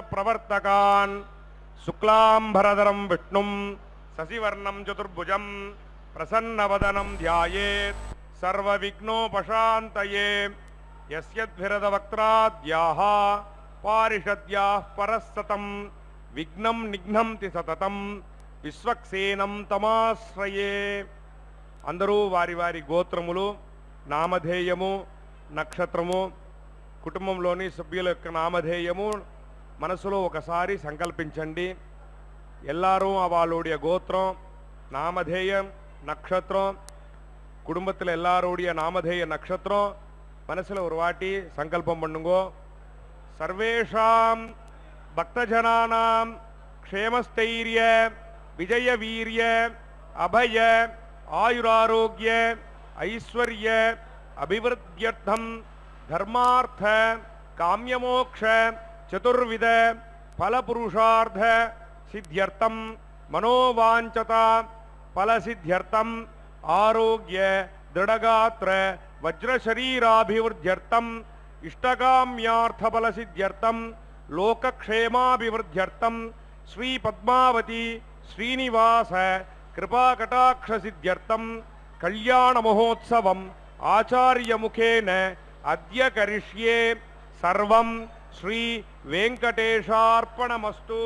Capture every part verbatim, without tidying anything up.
प्रवर्तकान् शुक्लांबरधरं विष्णुं शशिवर्णं चतुर्भुजं प्रसन्नवदनं ध्यायेत् सर्वविघ्नोपशान्तये यस्यद्भिरदवक्त्राद्याः पारिषद्याः परस्सतं विघ्नं निघ्नन्ति सततं विश्वक्सेनं तमाश्रये। अंदरू वारी वारी गोत्रमुलु नामधेयमु नक्षत्रमु कुटुंबंलोनि सभ्युల యొక్క నామధేయము మనసులో ఒకసారి సంకల్పించండి. எல்லாரும் அவளுடைய கோத்திரம் நாமதேயம் நட்சத்திரம் குடும்பத்தில் எல்லாரோடைய நாமதேய நட்சத்திரம் மனசுல ஒரு வாட்டி சங்கல்பம் பண்ணுங்கோ. சர்வேஷாம் பக்தஜனானாம் க்ஷேமஸ்தைரிய விஜய வீரிய அபய आयुरारोग्य ऐश्वर्य अभिवृद्ध्यर्थं धर्मार्थ काम्यमोक्ष चतुर्विध फलपुरुषार्थ सिद्ध्यर्थं मनोवांचता फलसिद्ध्यर्थं आरोग्य दृढ़गात्र वज्रशरीराभिवृद्ध्यर्थं इष्टकाम्यार्थफलसिद्ध्यर्थं लोकक्षेमाभिवृद्ध्यर्थं श्री पद्मावती श्रीनिवास कृपा कटाक्ष सिद्ध्यर्थं कल्याण महोत्सवम् आचार्य मुखेन अद्य करिष्ये सर्वं श्री वेंकटेशार्पणमस्तु।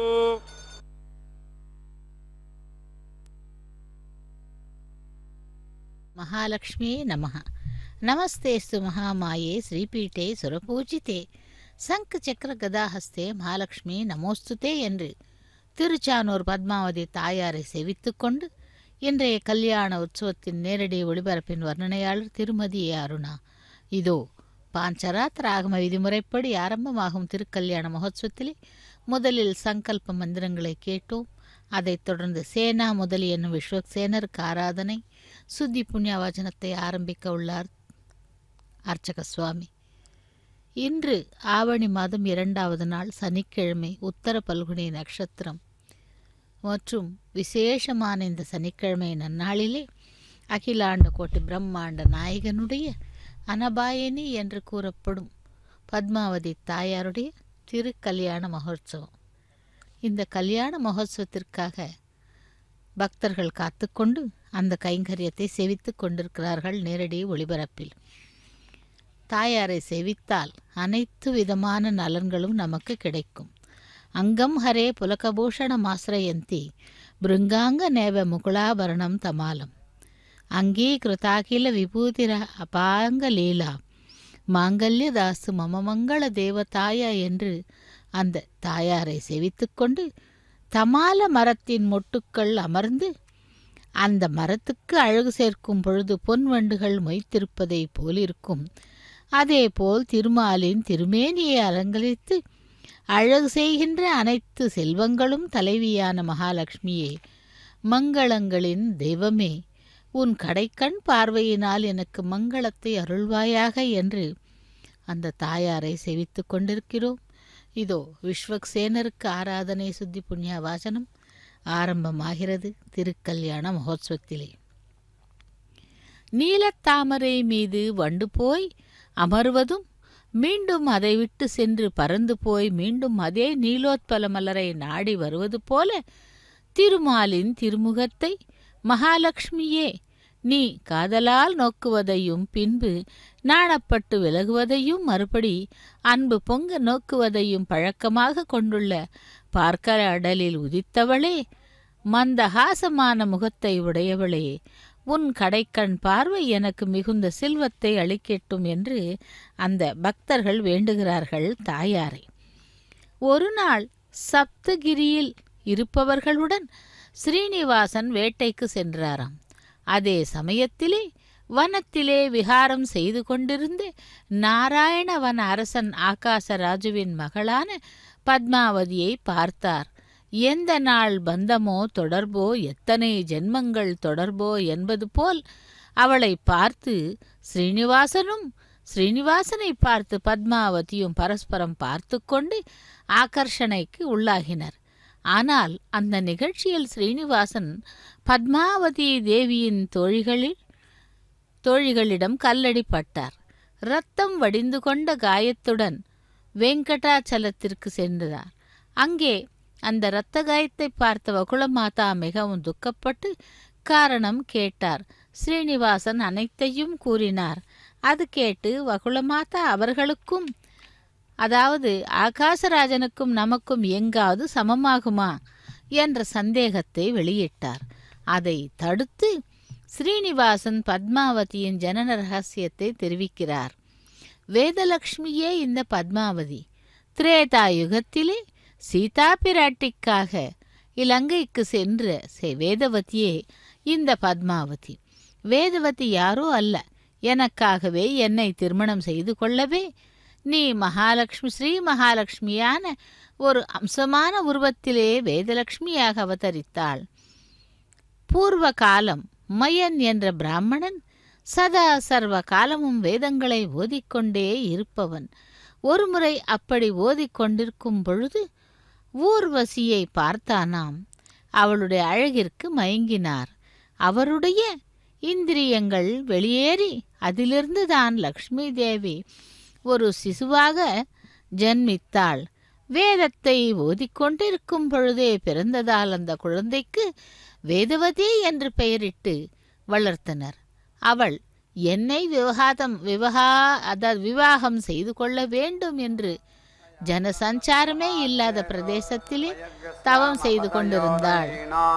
महालक्ष्मी नमः। नमस्तेस्तु महामाये श्रीपीठे सुरपूजिते शंख चक्र गदाहस्ते महालक्ष्मी नमोस्तुते என்று திருச்சானூர் பத்மாவதி தாயாரை சேவித்துக்கொண்டு இன்றைய கல்யாண உற்சவத்தின் நேரடி ஒளிபரப்பின் வர்ணனையாளர் திருமதி ஏ அருணா. இதோ பாஞ்சராத்திர ஆகம விதிமுறைப்படி ஆரம்பமாகும் திருக்கல்யாண மகோத்சவத்திலே முதலில் சங்கல்ப மந்திரங்களை கேட்டோம். அதைத் தொடர்ந்து சேனா முதலி என்னும் விஸ்வக்சேனருக்கு ஆராதனை சுத்தி புண்ணியவாச்சனத்தை ஆரம்பிக்க உள்ளார் அர்ச்சக சுவாமி. இன்று ஆவணி மாதம் இரண்டாவது நாள் சனிக்கிழமை, உத்தர பல்குனி நட்சத்திரம் மற்றும் விசேஷமான இந்த சனிக்கிழமை நன்னாளிலே அகிலாண்ட கோட்டி பிரம்மாண்ட நாயகனுடைய அனபாயனி என்று கூறப்படும் பத்மாவதி தாயாருடைய திரு கல்யாண மகோத்சவம். இந்த கல்யாண மகோத்சவத்திற்காக பக்தர்கள் காத்துக்கொண்டு அந்த கைங்கரியத்தை சேவித்து கொண்டிருக்கிறார்கள் நேரடி ஒளிபரப்பில். தாயாரை சேவித்தால் அனைத்து விதமான நலன்களும் நமக்கு கிடைக்கும். அங்கம் ஹரே புலகபூஷணம் ஆசிரயந்தி பிருங்காங்க நேவ முகுளாபரணம் தமாலம் அங்கீகிருதாகில விபூதிர அபாங்க லீலா மாங்கல்ய தாசு மம மங்கள தேவதாயா என்று அந்த தாயாரை சேவித்துக்கொண்டு தமால மரத்தின் மொட்டுக்கள் அமர்ந்து அந்த மரத்துக்கு அழகு சேர்க்கும் பொழுது பொன் வண்டுகள் மொய்த்திருப்பதை போலிருக்கும். அதேபோல் திருமாலின் திருமேனியை அலங்கரித்து அழகு செய்கின்ற அனைத்து செல்வங்களும் தலைவியான மகாலட்சுமியே, மங்களங்களின் தெய்வமே, உன் கடைக்கண் பார்வையினால் எனக்கு மங்களத்தை அருள்வாயாக என்று அந்த தாயாரை சேவித்து கொண்டிருக்கிறோம். இதோ விஸ்வக்சேனருக்கு ஆராதனை சுத்தி புண்ணிய வாசனம் ஆரம்பமாகிறது திருக்கல்யாண மகோத்சவத்திலே. நீலத்தாமரை மீது வண்டு போய் அமர்வதும் மீண்டும் அதை விட்டு சென்று பறந்து போய் மீண்டும் அதே நீலோத்பல மலரை நாடி வருவது போல திருமாலின் திருமுகத்தை மகாலட்சுமியே நீ காதலால் நோக்குவதையும் பின்பு நாணப்பட்டு விலகுவதையும் மறுபடி அன்பு பொங்க நோக்குவதையும் பழக்கமாக கொண்டுள்ள பார்க்கர அடலில் உதித்தவளே, மந்தஹாசமான முகத்தை உடையவளே, உன் கடைக்கண் பார்வை எனக்கு மிகுந்த செல்வத்தை அளிக்கட்டும் என்று அந்த பக்தர்கள் வேண்டுகிறார்கள் தாயாரை. ஒரு நாள் சப்தகிரியில் இருப்பவர்களுடன் ஸ்ரீனிவாசன் வேட்டைக்கு சென்றாராம். அதே சமயத்திலே வனத்திலே விஹாரம் செய்து கொண்டிருந்த நாராயணவன அரசன் ஆகாசராஜுவின் மகளான பத்மாவதியை பார்த்தார். எந்த நாள் பந்தமோ தொடர்போ, எத்தனை ஜென்மங்கள் தொடர்போ என்பது போல் அவளை பார்த்து ஸ்ரீனிவாசனும் ஸ்ரீனிவாசனை பார்த்து பத்மாவதியும் பரஸ்பரம் பார்த்து கொண்டு ஆகர்ஷணைக்கு உள்ளாகினர். ஆனால் அந்த நிகழ்ச்சியில் ஸ்ரீனிவாசன் பத்மாவதி தேவியின் தோழிகளில் தோழிகளிடம் கல்லடிப்பட்டார். இரத்தம் வடிந்து கொண்ட காயத்துடன் வெங்கடாச்சலத்திற்கு சென்றார். அங்கே அந்த இரத்த காயத்தை பார்த்த வகுளமாதா மிகவும் துக்கப்பட்டு காரணம் கேட்டார். ஸ்ரீனிவாசன் அனைத்தையும் கூறினார். அது கேட்டு வகுளமாதா அவர்களுக்கும், அதாவது ஆகாசராஜனுக்கும் நமக்கும் எங்காவது சமமாகுமா என்ற சந்தேகத்தை வெளியிட்டார். அதை தடுத்து ஸ்ரீனிவாசன் பத்மாவதியின் ஜனன ரகசியத்தை தெரிவிக்கிறார். வேதலட்சுமியே இந்த பத்மாவதி. திரேதா யுகத்திலே சீதா பிராட்டிக்காக இலங்கைக்கு சென்ற வேதவதியே இந்த பத்மாவதி. வேதவதி யாரோ அல்ல, எனக்காகவே என்னை திருமணம் செய்து கொள்ளவே நீ மகாலட்சுமி ஸ்ரீ மகாலட்சுமியான ஒரு அம்சமான உருவத்திலே வேதலட்சுமியாக அவதரித்தாள். பூர்வ காலம் மயன் என்ற பிராமணன் சதா சர்வ காலமும் வேதங்களை ஓதிக்கொண்டே இருப்பவன். ஒருமுறை அப்படி ஓதிக்கொண்டிருக்கும் பொழுது ஊர்வசியை பார்த்தானாம். அவளுடைய அழகிற்கு மயங்கினார். அவருடைய இந்திரியங்கள் வெளியேறி அதிலிருந்து தான் லக்ஷ்மி தேவி ஒரு சிசுவாக ஜன்மித்தாள். வேதத்தை ஓதிக்கொண்டிருக்கும் பொழுதே பிறந்ததால் அந்த குழந்தைக்கு வேதவதி என்று பெயரிட்டு வளர்த்தனர். அவள் என்னை விவாதம் விவகா அதாவது விவாகம் செய்து கொள்ள வேண்டும் என்று ஜனசஞ்சாரமே இல்லாத பிரதேசத்திலே தவம் செய்து கொண்டிருந்தாள்.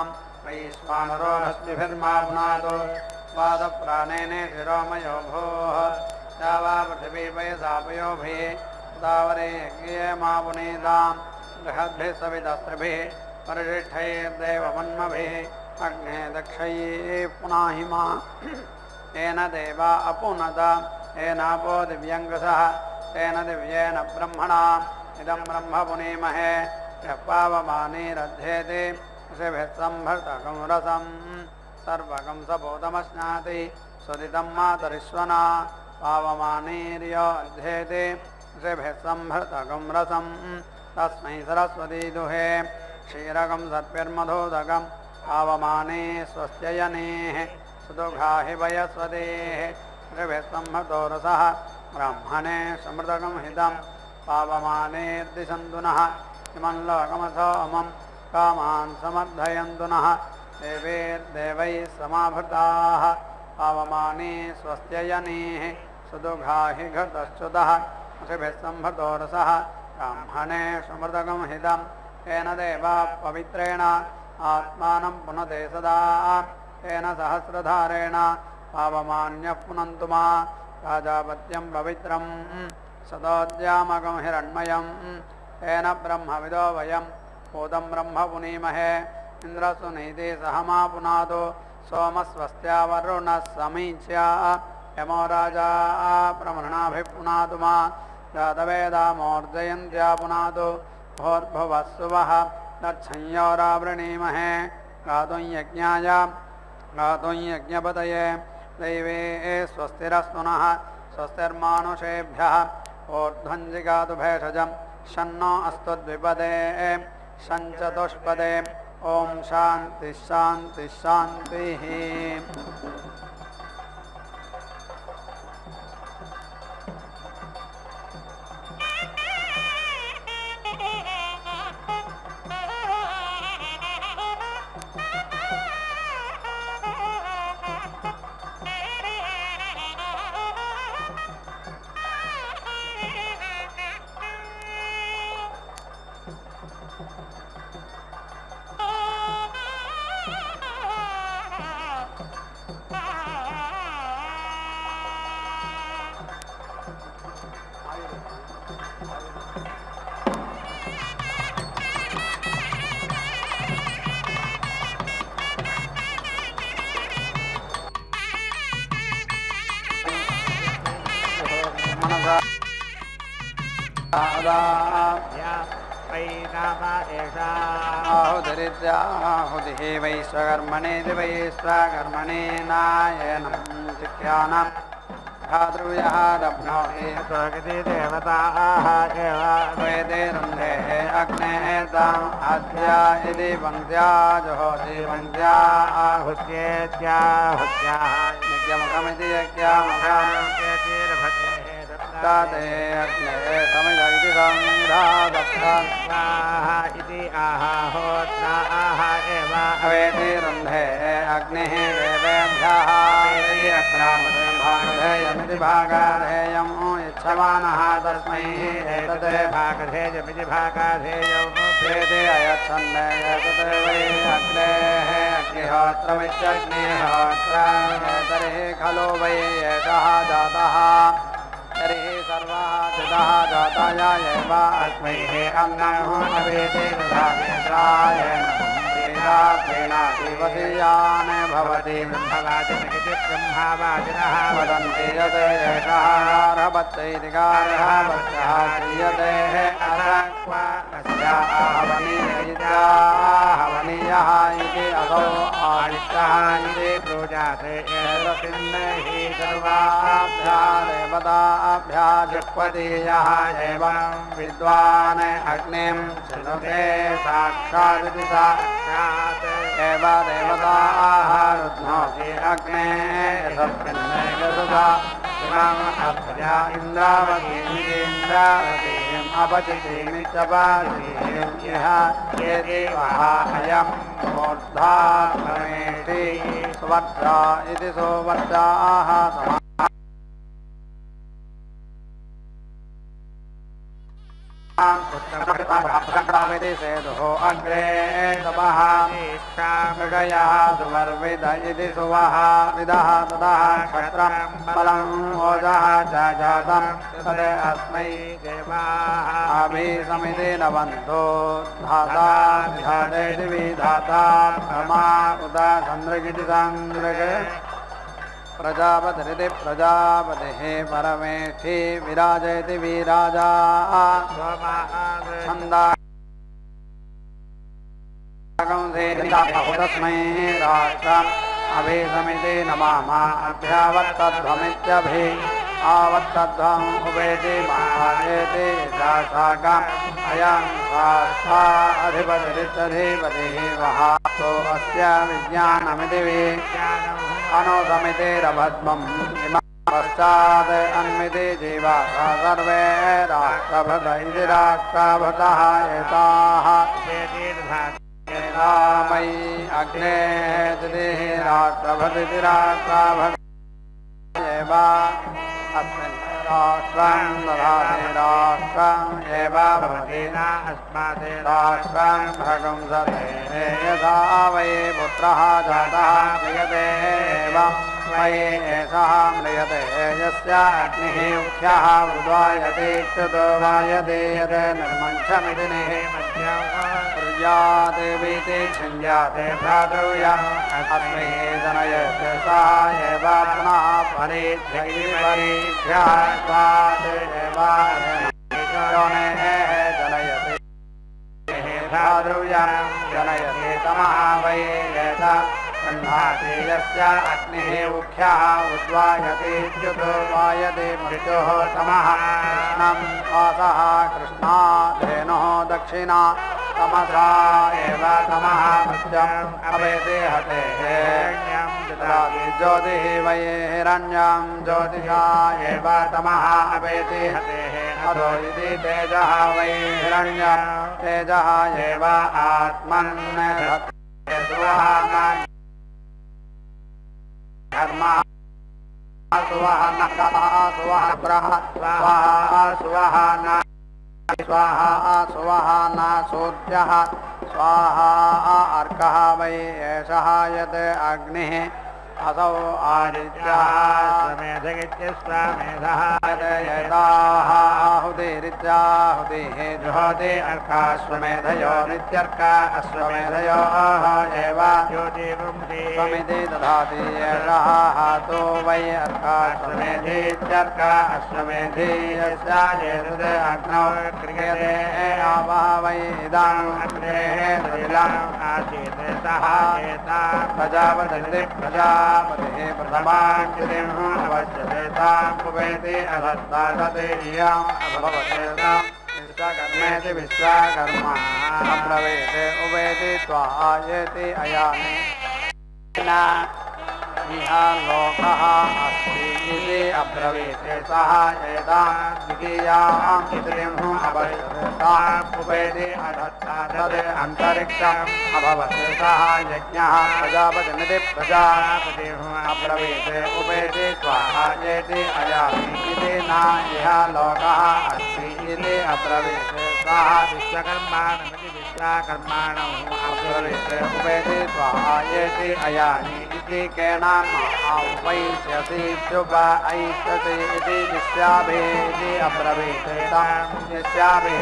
येन देवा अपुनदा येनापो दिव्यङ्गसः तेन दिव्येन ब्रह्मणा इदं ब्रह्म पुनीमहे यः पावमानीरध्येते ऋषिभिः संभर्तकं रसं सर्वकं सपोतमश्नाति सुदितं मातरिश्वना पावमानीर्यो अध्येते ऋषिभिः संभर्तकं रसं तस्मै सरस्वती दुहे क्षीरकं सर्पिर्मधोदकं पावमाने स्वस्त्ययनेः सुदुघाहि वयस्वदेः ऋभिः संहतो रसः ब्राह्मणे समृतकं हितं पावमानेर्दिशन्तु नः इमं लोकमथोमं कामान् समर्थयन्तु नः देवैर्देवैः समाभृताः पावमाने स्वस्त्ययनेः सुदुघाहि घटश्च्युतः ऋभिः संहतो रसः ब्राह्मणे समृतकं हितं येन देवा पवित्रेण आत्मानं पुनते सदा तेन सहस्रधारेण पावमान्यः पुनन्तु मा राजापत्यं पवित्रं सदोद्यामकं हिरण्मयं तेन ब्रह्मविदो वयं भूतं ब्रह्म पुनीमहे इन्द्रसुनीति सह मा पुनातु सोमस्वस्त्या वरुणः समीच्या यमो राजा प्रमृणाभिः पुनातु मा जातवेदा मोर्जयन्त्या पुनातु भोर्भुवः सुवः तच्छंयोरावृणीमहे गातुं यज्ञाय गातुं यज्ञपतये दैवे स्वस्तिरस्तु नः स्वस्तिर्मानुषेभ्यः ऊर्ध्वञ्जिगातु भेषजं शन्नो अस्तु द्विपदे शञ्चतुष्पदे ॐ शान्तिः शान्तिः शान्तिः। आहुतिरिद्याहुतिः वैश्वकर्मणे वैश्वकर्मणे नायनं चिक्यानं भातृव्यः दब्नोति स्वगति देवताः एव वेदे रुन्धेः अग्नेः ताम् आद्या यदि पङ्क्त्या जुहोति पङ्क्त्या आहुत्येत्याहुत्याः यज्ञमुखमिति यज्ञमुखं पश्चाते अग्ने समिधैति संविधादप्ता स्वाहा इति आहोत्रा आहा एव अवेति रुन्धे अग्निः देवेभ्यः इति अक्रामते भागधेयमिति भागाधेयं यच्छमानः तस्मै एतत् भागधेयमिति भागाधेयं वेदे अयच्छन् एतत् वै अग्नेः अग्निहोत्रमित्यग्निहोत्रं तर्हि खलु वै एषः जातः तर्हि सर्वः चितः जाताय एव अस्मै अन्नः नवेदे दधामिन्द्राय प्रीणाति वसीयान् भवति ब्रह्मवादिनः ब्रह्मावादिनः वदन्ति यत् एषः गार्हपत्यैति गार्हपत्यः क्रियते अथवा अस्य आहवनीयः इति असौ आदित्यः इति प्रोजाते हि सर्वाभ्यः देवताभ्यः जुह्वतीयः एवं विद्वान् अग्निं शृणुते साक्षादिति साक्षात् एव देवताः रुध्नोति अग्ने यस्मिन् अभ्या इन्द्रावतीन्द्रावतीम् अपचितिमित्यपचितिम् इह ये देवः अयं मूर्धा परमेष्टि सुवर्चा इति सुवर्चाः समाः सेतुः अग्रे तपः मृगयः सुवर्विद इति सुवः विदः ततः क्षत्रं बलं ओजः च जातं तद् अस्मै देवाः अभिसमिति नवन्तो धाता विधातेति विधाता ब्रह्मा उत चन्द्रगिति चन्द्रग प्रजापतिरिति प्रजापतिः परमेष्ठि विराजयति विराजा तस्मै राष्ट्रम् अभिसमिति नमाम अभ्यावत्तध्वमित्यभि आवत्तध्वम् उपेति महायेति शाकम् अयं शास्त्रा अधिपतिरित्यधिपतिः वहासो अस्य विज्ञानमिति विज्ञानम् अनुसमितिरभद्मम् पश्चात् अन्मिति जीवाः सर्वे राष्ट्रभृत इति राष्ट्रभृतः एताः मयि अग्नेः तिथिः राष्ट्रभृतिति राष्ट्रभृत एव अस्मिन् राष्ट्रं ददाति राष्ट्रम् एव भवति न अस्मात् राष्ट्रं भगं सते यथा वै पुत्रः जातः म्रियते एवं वै एषः म्रियते यस्य अग्निः मुख्यः उद्वायते च्युतो वायते यत् निर्मञ्छमिति निमध्यं कुर्यादेवीति छिञ्जाते भ्रातृव्यम् अस्मै जनयते सः एव पुनः परिध्यैः परिभ्यः स्वात् एव जनयते भ्रातृव्यं जनयते तमः वै एष गृह्णाति यस्य अग्निः मुख्यः उद्वायते च्युतो वायते मृत्युः तमः कृष्णं वासः कृष्णा धेनुः दक्षिणा तमसा एव तमः मृत्युम् अवेति हतेः ज्योतिः वै हिरण्यं ज्योतिषा एव तमः अवेति हतेः अधो इति तेजः वै हिरण्यं तेजः एव आत्मन् धर्मः सुवः न सुवः प्रः स्वाहा सुवः न स्वाहा सुवः न सूर्यः स्वाहा अर्कः वै एषः यत् अग्निः असौ आदित्यः स्वमेधगित्यस्वमेधः यदाः आहुतिरित्याहुतिः जुहोति अर्काश्वमेधयोरित्यर्क अश्वमेधयोः एव स्वमिति दधाति एषः हातो वै अर्काश्वमेधीत्यर्क अश्वमेधी यस्य एतद् अग्नौ क्रियते आवः वै इदम् अग्नेः तैलम् आसीत् सः एता प्रजापतिः प्रजा प्रथमाञ्जलिम् अवश्यते ताम् उपेति अधस्तादते इयम् अभवतेताम् विश्वकर्मेति विश्वकर्मा अब्रवीते उपेति त्वायेति अयानि इह लोकः अस्ति इति अब्रवीत् सः एतां द्वितीयां तिथिम् अपश्यताम् उपेति अधत्ता तद् अन्तरिक्षम् अभवत् सः यज्ञः प्रजापतिमिति प्रजापतिम् अब्रवीत् उपेति स्वाहा येति अयामि इति न इह लोकः अस्ति इति अब्रवीत् सः विश्वकर्माणमिति विश्वकर्माणम् अब्रवीत् उपेति स्वाहा येति अयामि इति केन उपैष्यसि इत्युपैष्यसि इति शिष्याभिः इति अब्रवीत् तं शिष्याभिः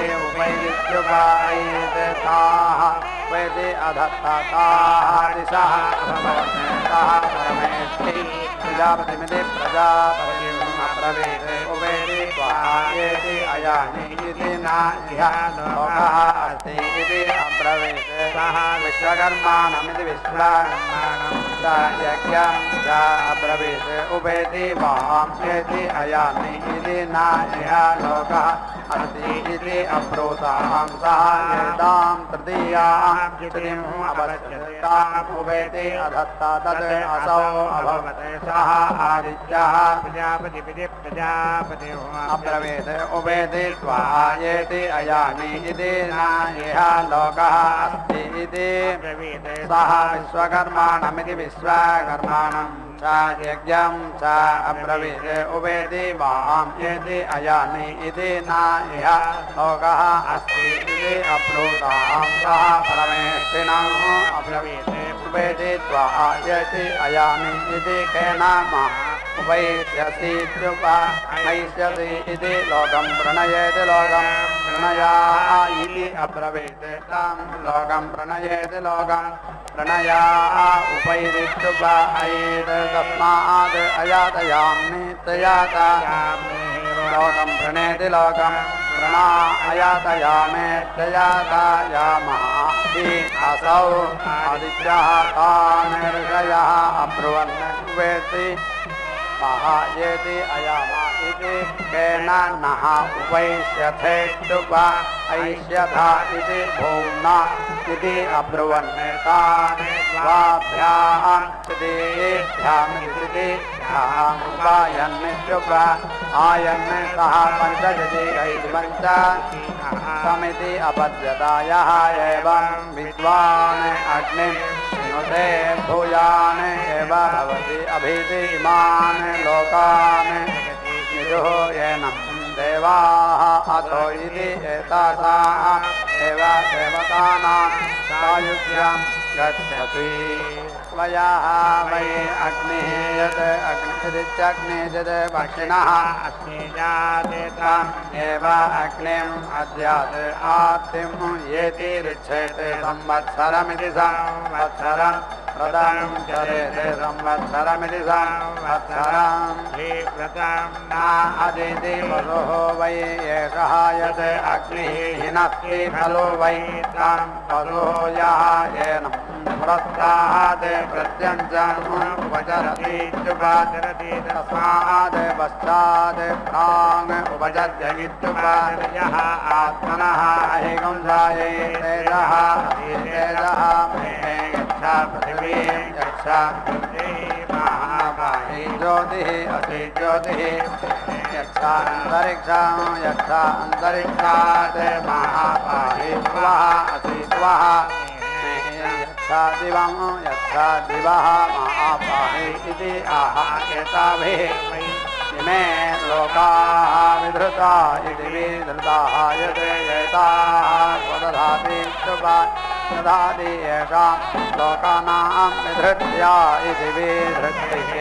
उपैत्युपैताः उपेति अधत्ताः दिशः अभवत् सः परमेष्ठि प्रजापतिमिति प्रजापतिम् अब्रवीत् उपेति स्वाहा येति अयामि इति न इह लोकः अस्ति इति अब्रवीत् सः विश्वकर्माणमिति विश्वकर्माणं च यज्ञं च अब्रवीत् उपेति वां येति अयामि इति न इह लोकः अस्ति इति अब्रूतां सः एतां तृतीयां तिथिम् अपश्यताम् उपेति अधत्ता तद् असौ अभवत् सः आदित्यः प्रजापतिमिति प्रजापतिम् अब्रवीत् उपेति स्वाहा येति अयामि इति न इह लोकः अस्ति इति ब्रवीत् सः विश्वकर्माणमिति विश्वकर्माणं च यज्ञं च अब्रवीत् उपेति वां येति अयामि इति न इह लोकः अस्ति इति अब्रूतां सः परमेष्ठिनम् अब्रवीत् उपेति स्वाहा येति अयामि इति केन उपैष्यसीत्युपैष्यसि इति लोकं प्रणयेति लोकं प्रणया इति अब्रवीत् तं लोकं प्रणयेति लोकं प्रणया उपैरित्युपैत् तस्माद् अयातयामि तयातयामि लोकं प्रणेति लोकं प्रणा अयातयामेत्ययातयामः इति असौ आदित्यः तान् ऋषयः अब्रुवन् उपेति स्वाहा येति अयामा इति केन नः उपैष्यथेत्युपैष्यथा इति भूम्ना इति अब्रुवन् तान् द्वाभ्यां तृतीयेभ्याम् उपायन्नित्युप आयन् सः पञ्चजतिकैर्पञ्च समिति अपद्यतायः एवं विद्वान् अग्निं नुते भूयान् एव भवति अभिति इमान् लोकान् विदुः येन देवाः अथो इति एतासाम् एव देवतानां सायुज्यं गच्छति वयः वै अग्निः यत् अग्निश्चिदग्निः यत् पक्षिणः अस्मिन् एव अग्निम् अद्यात् आत्तिं येति ऋच्छेत् संवत्सरमिति संवत्सरं व्रतं चरेत् संवत्सरमिति संवत्सरं व्रतं न अदिति वसुः वै एषः यत् अग्निः हिनस्ति खलु वै तं वसुः यः येन पुरस्तात् प्रत्यञ्चरति उपचरति तस्मात् पश्चात् प्राङ् उपजद्यगित्युपयः आत्मनः अहिगुंसायै तेजः तेजः महे यच्छा पृथिवीं यच्छा महाबाहि ज्योतिः असि ज्योतिः यच्छा अन्तरिक्षं यच्छा अन्तरिक्षात् महाबाहि स्वः असि स्वः यच्छा दिवं यच्छा दिवः महाबाहि इति आह एताभिः इमे लोकाः विधृता इति विधृताः यत् एताः स्वदधाति दधाति येषां लोकानां विधृत्या इति विधृतिः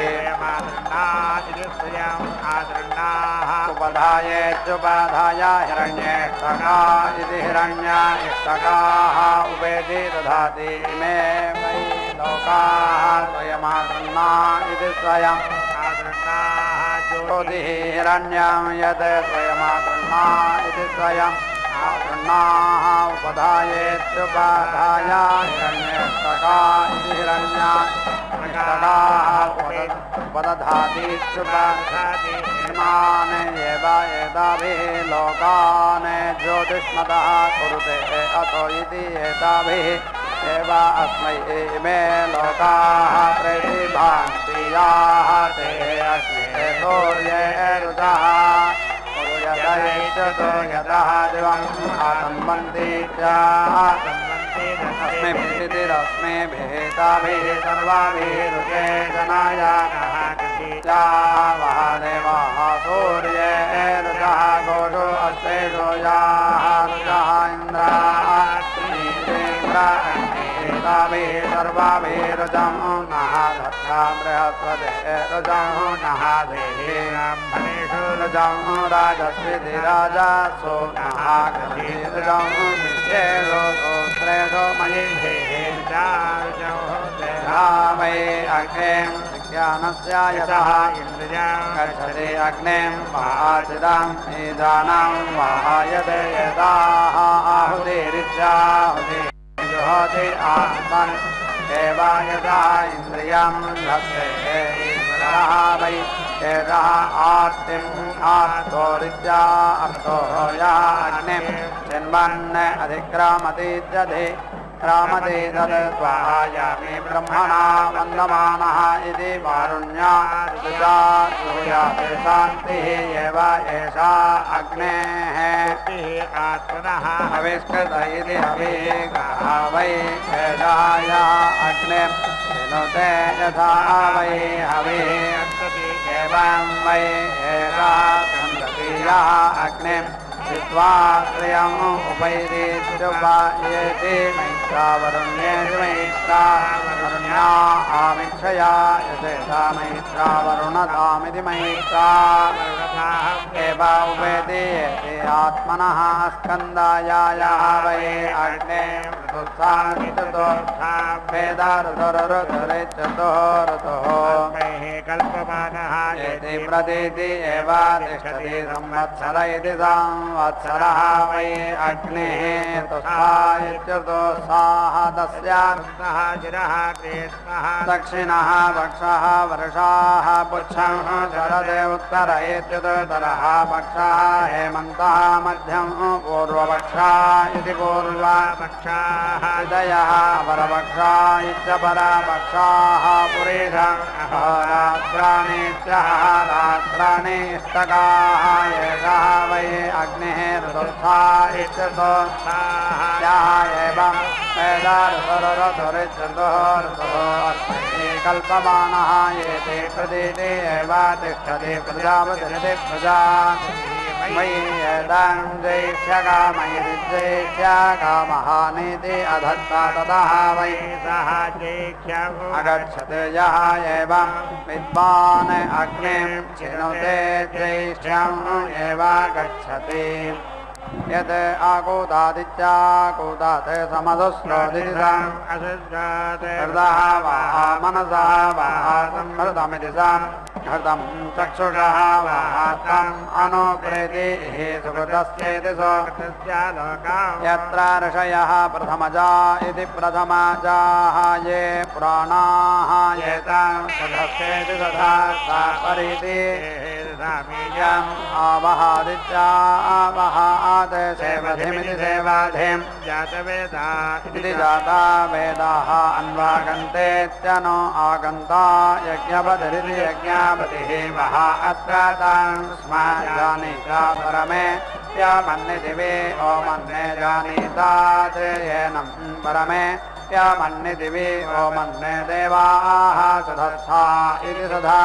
उपधायेत्युपधाय हिरण्येष्टका इति हिरण्येष्टकाः उपेति दधाति इमे वै लोकाः स्वयमातृन्ना इति स्वयम् ज्योतिः हिरण्यं यत् स्वयमातृन्ना इति स्वयम् आतृन्नाः उपधायेत्युपधाय हिरण्येष्टका इति हिरण्येष्टकाः उपदधातीत्युपदधाति इमान् एव एताभिः लोकान् ज्योतिष्मतः कुरुते अथो इति एताभिः एव अस्मै इमे लोकाः प्रतिभान्ति याः ते अग्ने सूर्ये रुजः उरुयतैश्च यतः दिवम् आसम्बन्ति च अस्मे भिदिरस्मे भेताभिः सर्वाभिः रुचे जनायानः कृतिजा वः देवाः सूर्ये रुजः गोषो अश्वेषो याः रुजः इन्द्राभिः सर्वाभिः रुजं नः धत्ता बृहस्पते रुजं नः देहीनाम्भनेषु रुजं राजस्विधिराजसो नः कृतिरुजं विश्वेषु सूत्रेषु मयि अग्नें विज्ञानस्य यतः गच्छति अग्नें महाचिदां ईजानां वाहयते यदाः आहुतिरित्याहुति जुहोति आत्मन् एव यदा इन्द्रियं लभते ईश्वरः वै एषः आर्तिम् आर्तोरित्या अर्थो यः अग्निं चिन्वन् अधिक्रामति दधि रामते तद् स्वाहायामि ब्रह्मणा वन्दमानः इति वारुण्या ऋजाते शान्तिः एव एषा अग्नेः आत्मनः हविष्कृत इति हविगः वै एषाया अग्ने विनुते यथा वै हविः एवं वै एषा गन्धतीयः अग्ने चित्वा श्रियम् उपैरीत्युपायेति मैत्रा वरुण्येति मैत्रा वरुण्या आमिक्षया यथेषा मैत्रा वरुणतामिति मैत्रा एव उपेति येति आत्मनः स्कन्दायाः वै अग्ने वेद ऋतुरुरुतुरिच्युतुः ऋतुः कल्पमानः एति प्रतीति एव तिष्ठति संवत्सर इति संवत्सरः वै अग्निः तुष्टायित्युतुस्साः तस्याः गिरः कृष्णः दक्षिणः वक्षः वर्षाः पुच्छं शरदे उत्तर इत्युत्तरः पक्षः हेमन्तः मध्यं पूर्वपक्षा इति पूर्वपक्षाः हृदयः परपक्षा इत्यपरपक्षाः पुरीषं रात्राणीत्यः रात्राणि इष्टकाः एषः वै अग्निः ऋतुस्था इत्यतुस्साः एवं वेदारुरुरुतुरिच्युतुः ऋतुः अस्मै कल्पमानः एते प्रतीति एव तिष्ठति प्रजापतिरिति प्रजा मयि यदं जैष्यकामयि जैष्यकामहानीति अधत्ता ततः वै सः जैष्यम् अगच्छति यः एवं विद्वान् अग्निं चिनुते जैष्यम् एव गच्छति यत् आकूतादित्याकूतात् समधुस्रोदितिसाम् हृदः वाह मनसः वाह संहृतमिति साम् हृतं चक्षुषः वाह तम् अनुप्रेतिः सुकृतस्येति सुकृतस्य लोकम् यत्र ऋषयः प्रथमजा इति प्रथमजाः ये पुराणाः ये तान् सधस्येति तथा तापरिति यम् आवहादित्या आवहात् सेवधिमिति सेवाधिं जातवेदा इति जाता वेदाः अन्वागन्तेत्यनो आगन्ता यज्ञपतिरिति यज्ञापतिः महा अत्र तान् स्म जानीता परमे यमन्निति वे ओमन्ने जानीतात् येनं परमे यमन्निति वे ओमन्ने देवाः सधत्सा इति सधा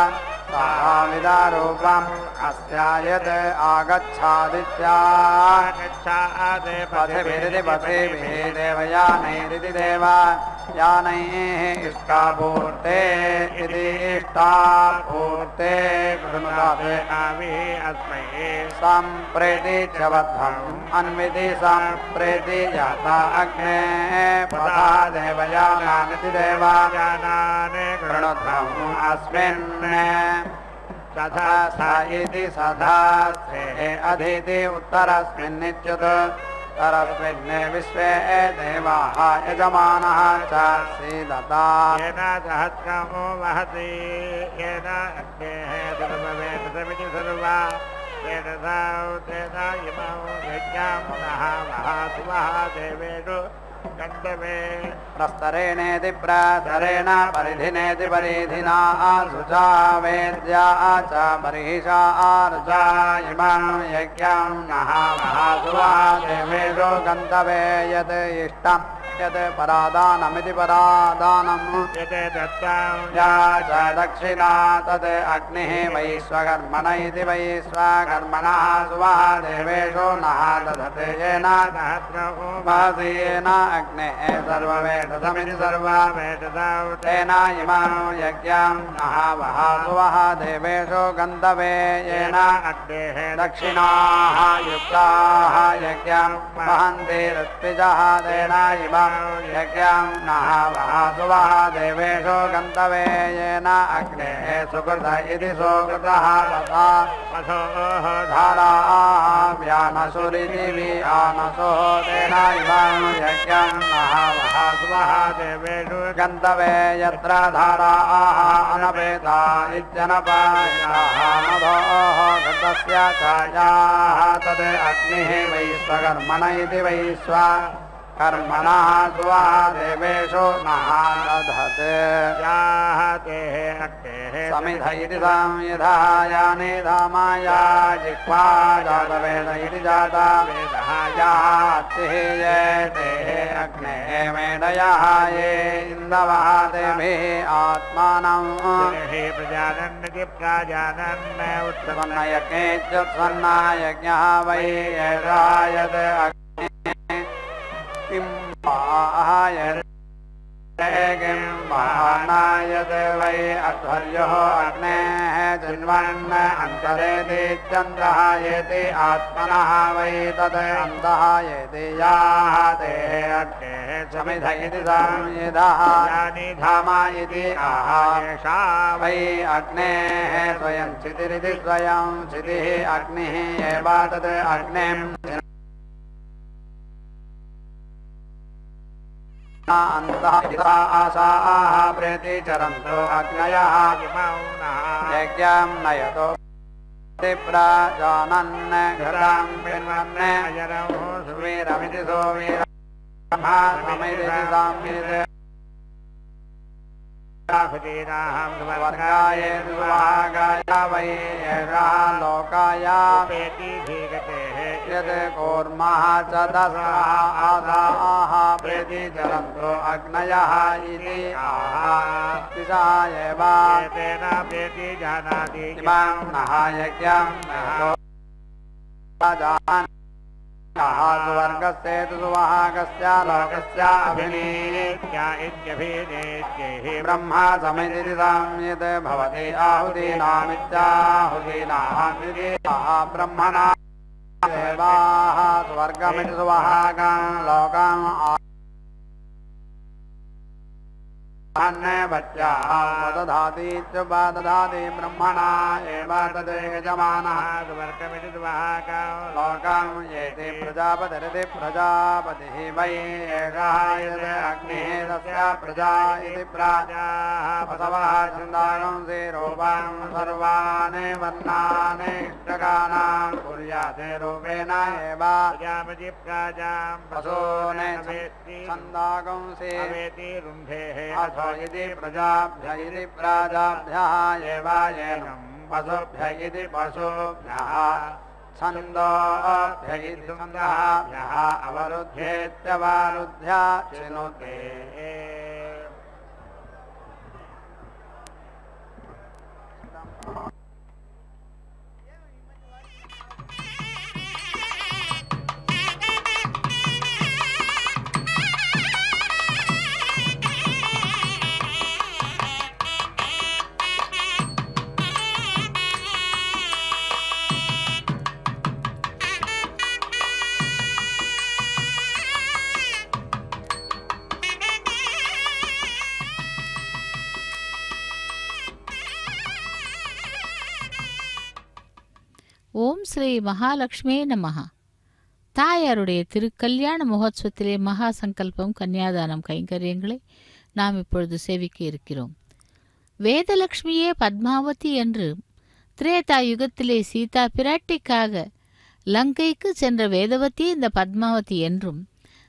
साविदारूपम् अस्यायत् आगच्छादित्यागच्छादे पथिभिरिति पथिभिः देवयानैरिति देवयानैः इष्टापूर्ते इति इष्टापूर्ते कृणुते अस्मै सम्प्रेति च बद्धम् अन्विति सम्प्रेति जाता अग्ने पथा देवयानानिति देवयानानि कृणुतम् अस्मिन् तथा सा इति सदा अधीति उत्तरस्मिन्निच्युत तरस्मिन् विश्वे देवाः यजमानः च सीदता येन सहस्रमो वहति येन अग्नेः सर्ववेदसमिति सर्वा तेन तेन इमौ यज्ञां नः वहासुवः देवेषु गन्धवे प्रस्तरेणेति प्रस्तरेण परिधिनेति परिधिना शुचा वेद्या च बर्हिषा आरुचा इमं यज्ञं नः महासुवा देवेषु गन्तवे यत् इष्टं यत् परादानमिति परादानम् यत् दत्तं या च दक्षिणा तत् अग्निः वैश्वकर्मण इति वैश्वकर्मणः सुवः देवेषु नः दधते येन सहस्रेण अग्नेः सर्ववेदसमिति सर्ववेदसौ तेन इमं यज्ञं नः वः सुवः देवेषु गन्धवे येन अग्नेः दक्षिणाः युक्ताः यज्ञं वहन्ति ऋत्विजः तेन इमं यज्ञं नः वः सुवः देवेषु गन्तवे येन अग्नेः सुकृत इति सुकृतः तथा वसोः धाराः व्यानसुरिति व्यानसो तेन इमं यज्ञं नः वः सुवः देवेषु गन्तवे यत्र धाराः अनपेता इत्यनपायाः नभोः घटस्य छायाः तद् अग्निः वैश्वकर्मण इति वैश्वकर्मणः सुवः देवेषु नः दधते याः तेः अग्नेः समिध इति संविधः यानि धामाया जिह्वा जातवेद इति जाता वेदः यातिः ये तेः अग्नेः मेधयः ये इन्दवः तेभिः आत्मानं हि प्रजानन्निति प्राजानन् उत्सन्नयज्ञः वै यदायत् अग्निः किं वाहायत् किं वाहनायत् वै अध्वर्योः अग्नेः चिन्वन् अन्तरेति चन्द्रः येति आत्मनः वै तद् अन्तः येति याः तेः अग्नेः समिध इति संविदः यानि धामा इति आहाय एषा वै अग्नेः स्वयं क्षितिरिति स्वयं क्षितिः अग्निः एव तद् अग्निं अन्तः आशाः प्रेति चरन्तो अग्नयः यज्ञं नयतो प्रजानन् घरं पिन्वन् अजरौ सुवीरमिति सोवीरमिति सामिति सुवीराहं वर्गाय सुभागाय वै एषः लोकाय पेति धीगतेः यत् कूर्मः च दस्रः आसाः प्रेति चरन्तो अग्नयः इति आहा एव तेन पेति जानाति इमं नः यज्ञं जान् सुवर्गस्येतु सुवहागस्य लोकस्य अभिनीत्या इत्यभिनेत्यैः ब्रह्मा समिति संयत् भवति आहुतीनामित्याहुतीनामिति ब्रह्मणा देवाः स्वर्गमिति सुवहागं लोकम् दधाति दधाति ब्रह्मणा एव तद् यजमानः स्वर्गमिति सुवहागं लोकं येति प्रजापतिरिति प्रजापतिः वै एषः यद् अग्निः तस्य प्रजा इति प्राजापसवः छन्दांसि रूपं सर्वाणि वर्णानि इष्टकानां कुर्याते रूपेण एव प्रजापति प्राजां पशूनि वेत्ति छन्दांसि वेति रुन्धेः अथो इति प्रजाभ्य इति प्राजाभ्यः एव येनं पशुभ्य इति पशुभ्यः छन्दोभ्य इति छन्दःभ्यः अवरुध्येत्यवरुध्य चिनुते ஓம் ஸ்ரீ மகாலட்சுமே நமஹ. தாயாருடைய திருக்கல்யாண மகோத்சவத்திலே மகா சங்கல்பம் கன்னியாதானம் கைங்கரியங்களை நாம் இப்பொழுது சேவிக்க இருக்கிறோம். வேதலட்சுமியே பத்மாவதி என்று திரேதா யுகத்திலே சீதா பிராட்டிக்காக லங்கைக்கு சென்ற வேதவதி இந்த பத்மாவதி என்றும்,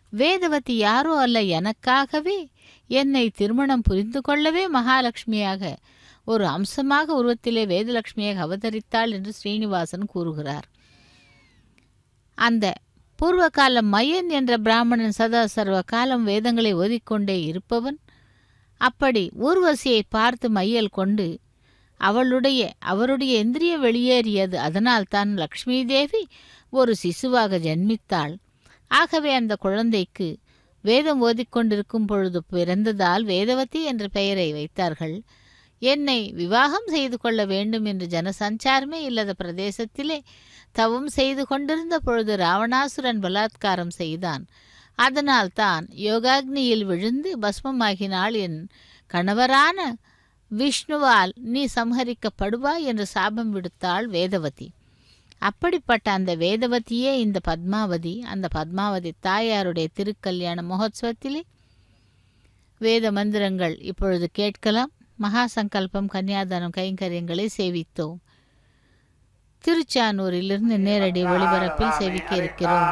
வேதவதி யாரோ அல்ல, எனக்காகவே என்னை திருமணம் புரிந்து கொள்ளவே மகாலட்சுமியாக ஒரு அம்சமாக உருவத்திலே வேதலட்சுமியாக அவதரித்தாள் என்று ஸ்ரீனிவாசன் கூறுகிறார். அந்த பூர்வகால மையன் என்ற பிராமணன் சதா சர்வ காலம் வேதங்களை ஓதிக்கொண்டே இருப்பவன் அப்படி ஊர்வசியை பார்த்து மையல் கொண்டு அவளுடைய அவருடைய இந்திரிய வெளியேறியது. அதனால் தான் லக்ஷ்மி தேவி ஒரு சிசுவாக ஜன்மித்தாள். ஆகவே அந்த குழந்தைக்கு வேதம் ஓதிக்கொண்டிருக்கும் பொழுது பிறந்ததால் வேதவதி என்ற பெயரை வைத்தார்கள். என்னை விவாகம் செய்து கொள்ள வேண்டும் என்று ஜனசஞ்சாரமே இல்லாத பிரதேசத்திலே தவம் செய்து கொண்டிருந்த பொழுது ராவணாசுரன் பலாத்காரம் செய்தான். அதனால் தான் யோகாக்னியில் விழுந்து பஸ்மமாகினாள். என் கணவரான விஷ்ணுவால் நீ சம்ஹரிக்கப்படுவாய் என்று சாபம் விடுத்தாள் வேதவதி. அப்படிப்பட்ட அந்த வேதவதியே இந்த பத்மாவதி. அந்த பத்மாவதி தாயாருடைய திருக்கல்யாண மகோத்சவத்திலே வேத மந்திரங்கள் இப்பொழுது கேட்கலாம். மகா சங்கல்பம் கன்னியாதானம் கைங்கரியங்களை சேவித்தோம். திருச்சானூரிலிருந்து நேரடி ஒளிபரப்பில் சேவிக்க இருக்கிறோம்.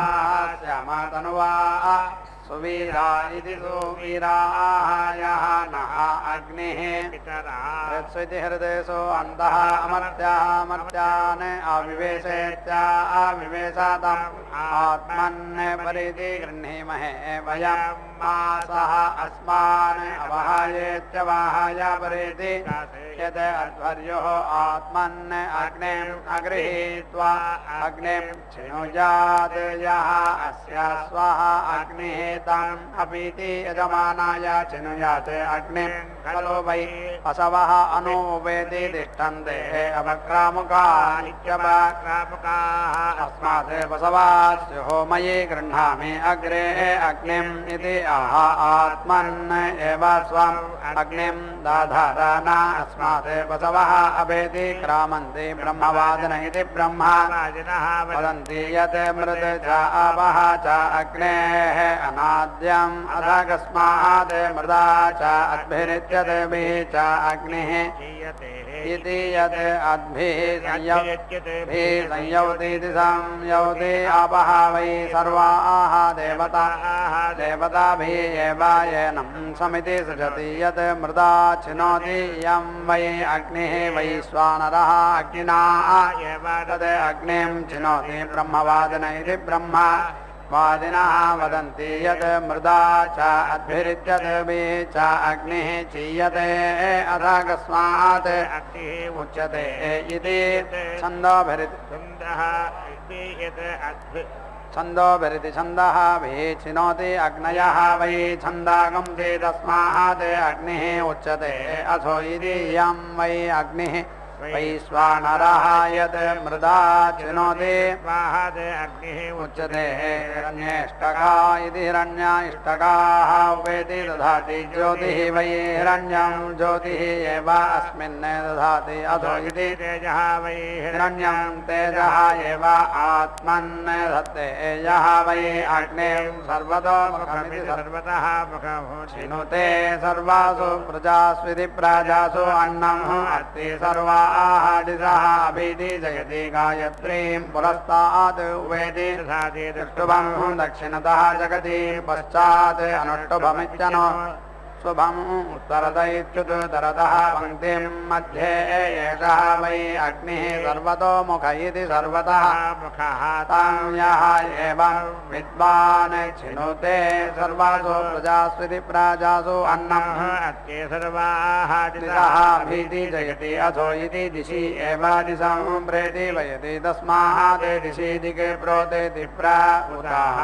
सुवीरा इति सुवीरायाः नः अग्निः यत्स्विति हृदयसो अन्तः अमर्त्याः अमर्त्यान् अविवेशेत्या अविवेशातम् आत्मन् परिति गृह्णीमहे वयं मासः अस्मान् अवहायेत्यवाहाय परेति यत् अध्वर्योः आत्मन् अग्निम् अगृहीत्वा अग्निम् चिनुयात् यः अस्य स्वः अग्निः तम् अपीति यजमानाय चिनुयात् अग्निम् खलु वै पशवः अनुवेति तिष्ठन्ते अवक्रामुकाः इत्यवक्रामुकाः अस्मात् पशवाः स्युः मयि गृह्णामि अग्रे अग्निम् इति आह आत्मन् एव स्वम् अग्निम् दाधारन अस्मात् पशवः अवेति क्रामन्ति ब्रह्मवादिन इति ब्रह्मा वदन्ति यत् मृत् च अपः च अग्नेः अनाद्यम् अधकस्मात् मृदा च अद्भिरित्यद्भिः च अग्निः इति यत् अद्भिः संयौतीति संयौति आपः वै सर्वाः देवताः देवताभिः एव येनं समिति सृजति यत् मृदा चिनोति यं वै अग्निः वैश्वानरः अग्निना एव तद् अग्निं चिनोति ब्रह्मवादिन इति ब्रह्मा वादिनः वदन्ति यत् मृदा च अद्भिरित्यद्भिः च अग्निः चीयते अधकस्मात् अग्निः उच्यते इति छन्दोभिरिति छन्दोभिरिति छन्दः भिः चिनोति अग्नयः वै छन्दागंसि तस्मात् अग्निः उच्यते अथो इति यं वै अग्निः वैश्वानरः यत् मृदा चिनोति अग्निः उच्यते हिरण्येष्टका इति हिरण्य इष्टकाः वेति दधाति ज्योतिः वै हिरण्यं ज्योतिः एव अस्मिन् दधाति अथो इति तेजः वै हिरण्यं तेजः एव आत्मन् धत्ते यः वै अग्निं सर्वतोमुखमिति सर्वतः मुखं चिनुते सर्वासु प्रजास्विति प्रजासु अन्नम् अर्ति सर्वा दिशः अभीति जयति गायत्रीं पुरस्तात् उवेति दृष्टुभं दक्षिणतः जगति पश्चात् अनुष्टुभमित्यनो शुभम् उत्तरत इत्युत्तरतः पङ्क्तिं मध्ये एषः वै अग्निः सर्वतोमुख इति सर्वतः मुखः तं यः एवं विद्वान् चिनुते सर्वासु प्रजास्विति प्रजासु अन्नम् अर्थे सर्वाः दिशः भीति जयति अथो इति दिशि एव दिशं प्रेति वयति तस्मात् दिशि दिगे प्रोते दिप्राहुताः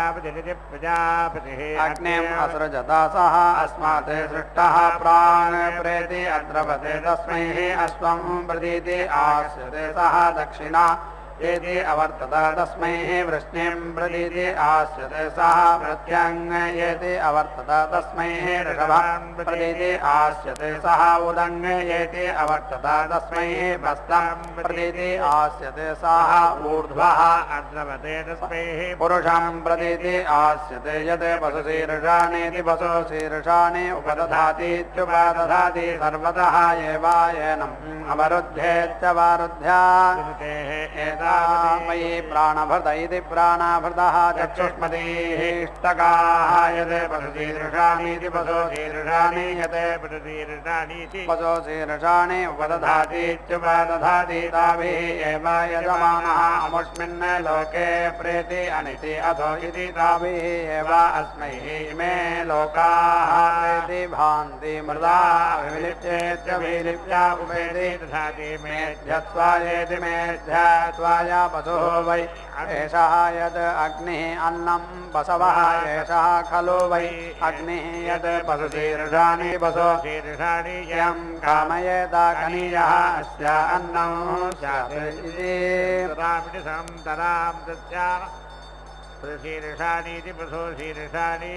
प्रजापतिः अग्निम् असृजता सः अस्मात् सृष्टः प्राण प्रेति अद्रवते तस्मै अश्वं प्रतीति आस्यते सः दक्षिणा एति अवर्तत तस्मै वृष्णिं प्रतीति आस्यते सः प्रत्यङ्ग एति अवर्तत तस्मै ऋषभं प्रतीति आस्यते सः उदङ्ग एति अवर्तत तस्मै बस्तं प्रतीति आस्यते सः ऊर्ध्वः अद्रवते तस्मै पुरुषं प्रतीति आस्यते यत् वसुशीर्षाणीति वसुशीर्षाणि उपदधाति इत्युपदधाति सर्वतः एवायनम् अवरुध्येत्यवरुध्या मयि प्राणभृत इति प्राणाभृतः चक्षुष्मतीष्टकाः यते पशुशीर्षाणीति पशुशीर्षाणि यते पशुशीर्षाणीति पशुशीर्षाणि उपदधातीत्युपदधाति ताभिः एव यजमानः अमुष्मिन् लोके प्रेति अनिति अथो इति ताभिः एव अस्मै इमे लोकाः प्रेति भान्ति मृदा अभिलिप्येत्यभिलिप्या उपेति दधाति मेध्यत्वायेति मेध्यत्वाय पशुः वै एषः यत् अग्निः अन्नं पशवः एषः खलु वै अग्निः यत् पशुशीर्षाणि पशुशीर्षाणि यं कामयेत कनीयः अस्य अन्नं स्यात् इति तरां तस्या पशुशीर्षाणीति पशुशीर्षाणि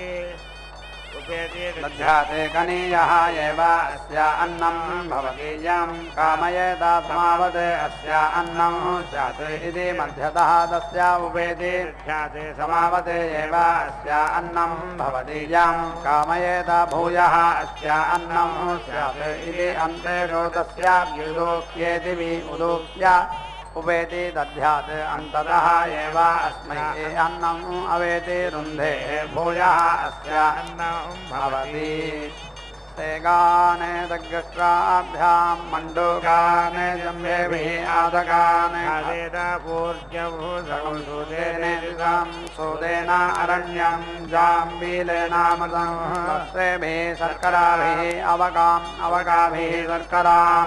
दध्याते कनीयः एव अस्य अन्नं भवति यं कामयेत समावत् अस्य अन्नं स्यात् इति मध्यतः तस्य उपेति दध्याते समावत् एव अस्य अन्नं भवति यं कामयेत भूयः अस्य अन्नं स्यात् इति अन्ते तस्य उदोक्येति वि उदोक्य उपेति दध्यात् अन्ततः एव अस्मै अन्नम् अवेति रुन्धे भूयः अस्य अन्नं भवति ते गाने दग्रष्ट्राभ्यां मण्डूकाने जम्भेभिः आदकाने सूदेन सूदेन अरण्यं जाम्बीलेनामृतं वस्त्रेभिः शर्कराभिः अवकाम् अवकाभिः शर्कराम्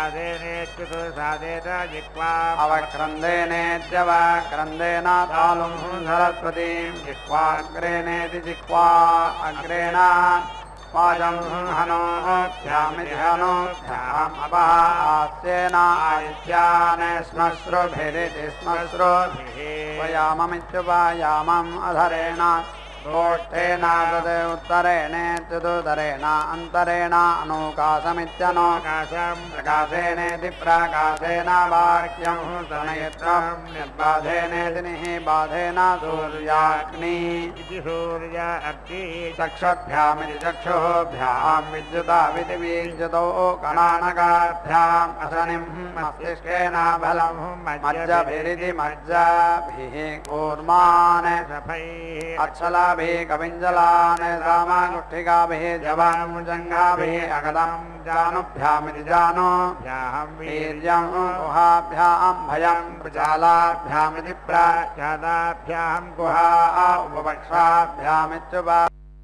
अवक्रन्देनेत्यवक्रन्देन तालुं सरस्वतीं जिह्वाग्रेणेति जिह्वा अग्रेण वाजं हनोभ्यामिति हनोभ्याम् अपः आस्येन आदित्यान् श्मश्रुभिरिति श्मश्रुभिः वयाममित्युपयामम् अधरेण गोष्ठेन तद् उत्तरेणेत्युदरेण अन्तरेण अनूकाशमित्यनूकाशं प्रकाशेनेति प्राकाशेन वाक्यं तनयत्रं निर्बाधेनेति निःबाधेन सूर्याग्नि इति सूर्य अग्नि चक्षुभ्यामिति चक्षुभ्यां विद्युताविति विद्युतो कणानकाभ्याम् असनिं मस्तिष्केन बलं मज्जभिरिति मज्जभिः कूर्मान् अच्छलाभिः कविञ्जलान् रामानुष्ठिकाभिः जवानुजङ्घाभिः अगदं जानुभ्यामिति जानुभ्यां वीर्यं गुहाभ्यां भयं प्रजालाभ्यामिति प्राजालाभ्यां गुहा उपपक्षाभ्यामित्युपा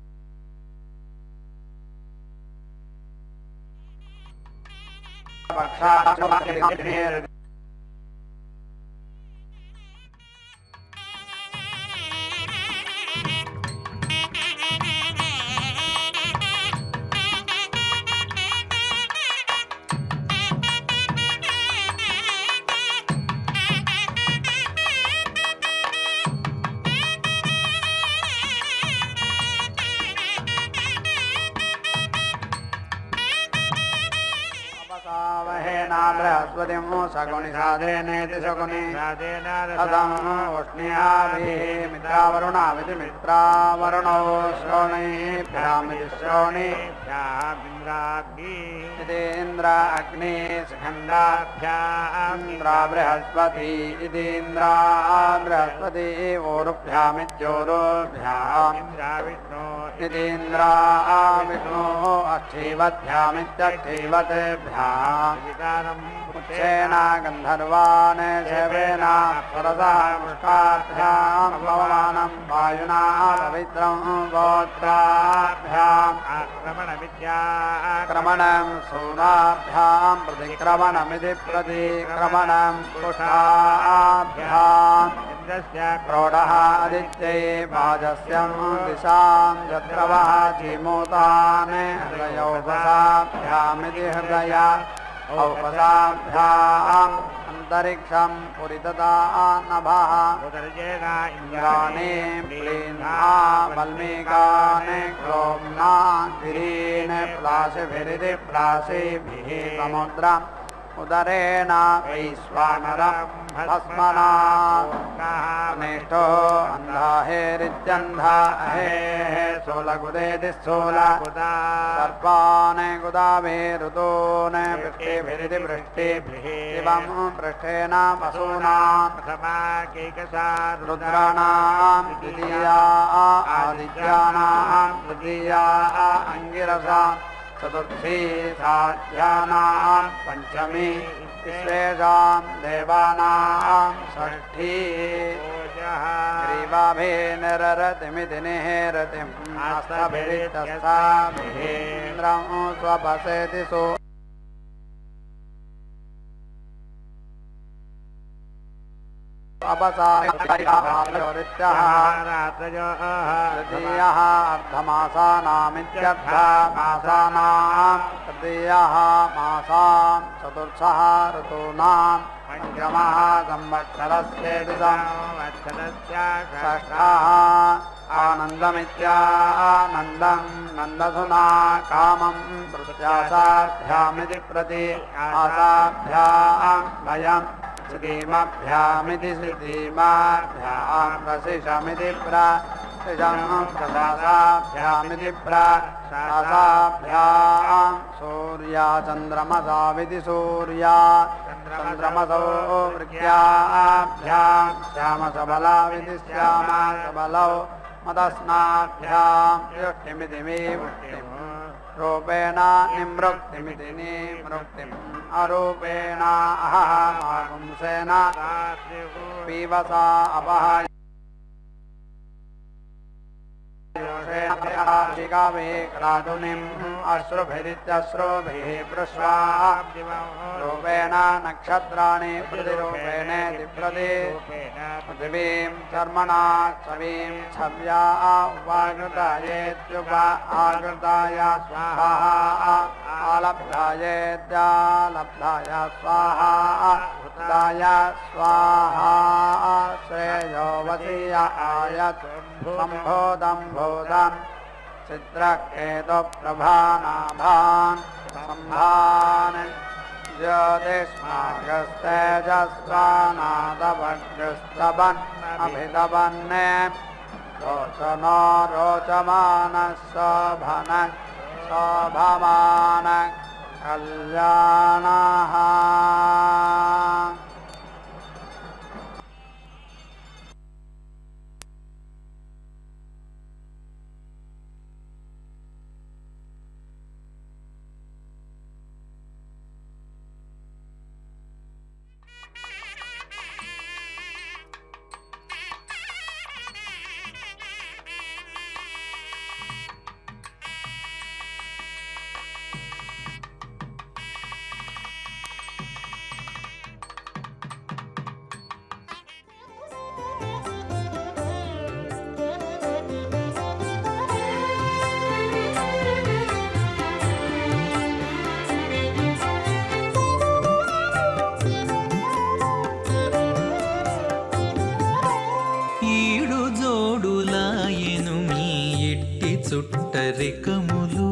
पक्षा बृहस्पतिं सगुणि साधेनेति सगुणि सदम् उष्ण्याभिः मित्रावरुणाविति मित्रावरुणो श्रोणीभ्यामिति श्रोणीभ्यामिन्द्राग्निन्द्र अग्नि स्कन्धाभ्यामिन्द्रा बृहस्पति इतीन्द्रा बृहस्पति ओरुभ्यामित्योरुभ्यामिन्द्रा विष्णु इतीन्द्रा विष्णो अष्ठीवद्भ्यामित्यष्ठीवद्भ्याम् पुच्छेन गन्धर्वान् शवेन सरसा मुष्काभ्यां भवमानं वायुना पवित्रं गोत्राभ्याम् आक्रमणविद्याक्रमणं सूनाभ्यां प्रतिक्रमणमिति प्रतिक्रमणं कुशाभ्याम् क्रोडः आदित्यै भाजस्यं दिशां जत्रवः जीमूतान् हृदयोपसाभ्यामिति हृदय औपसाभ्याम् अन्तरिक्षं पुरितता नभः इन्द्राणि प्लीन्ना वल्मीकान् क्लोम्ना गिरीन् प्लाशिभिरिति प्लाशिभिः समुद्रं उदरेण वैश्वानरं भस्मना अनिष्टो अन्धाहेरित्यन्धा हे सोलगुदेति सोलगुदा सर्पान् गुदाभिरुदोन् वृष्टिभिरिति वृष्टिभिः शिवं पृष्ठेन वसूनां प्रथमाकैकसा रुद्राणां द्वितीया आदित्यानां तृतीया अंगिरसा चतुर्थी साध्यानां पंचमी विश्वेषां देवानां षष्ठी ग्रीवाभिर्निररतिमिति निरतिम् हस्तभिरितस्ताभिरिन्द्रं स्वपसेति सो तृतीयः अर्धमासानामित्यर्थः मासानां तृतीयः मासां चतुर्थः ऋतूनां पञ्चमः संवत्सरस्येति संवत्सरस्य षष्ठः आनन्दमित्यानन्दं नन्दधुना कामं प्रत्यासाभ्यामिति प्रति आसाभ्यां भयम् श्रीमभ्यामिति श्रीमाभ्यां प्रशिशमिति प्रशिशं प्रसासाभ्यामिति प्रसासाभ्यां सूर्या चन्द्रमसाविति सूर्या चन्द्रमसो वृक्याभ्यां श्यामसबलाविति श्यामसबलौ मदस्नाभ्यां युष्टिमिति मे वृष्टिम् रूपेण निमृक्तिमिति निमृक्तिम् अरूपेण अहमागुंसेन पीवसा अपः अश्रुभिरित्यश्रुभिः पृष्वा रूपेण नक्षत्राणि प्रतिरूपेण प्रति पृथिवीं कर्मणा छवीं छव्या उपाकृतायेत्युपा आकृताय स्वाहा आलब्धायेत्यालब्धाय स्वाहा हुताय स्वाहा श्रेयो वसीय आयत् सम्भोदं भूतं चित्रकेतुप्रभानाभान् सम्भान् ज्योतिष्मागस्तेजस्वानादवग्स्तवन् अभिदवन् रोचनो रोचमानः शोभनः शोभमानः कल्याणः చుట్టరికములు